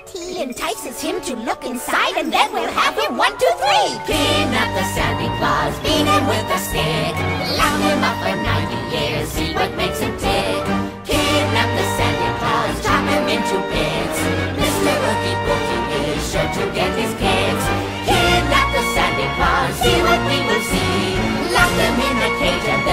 He entices him to look inside, and then we'll have him 1, 2, 3. Kidnap the Santa Claus, beat him with a stick. Lock him up for 90 years, see what makes him tick. Kidnap the Santa Claus, chop him into bits. Mr. Oogie Boogie is sure to get his kicks. Kidnap the Santa Claus, see what we will see. Lock him in a cage and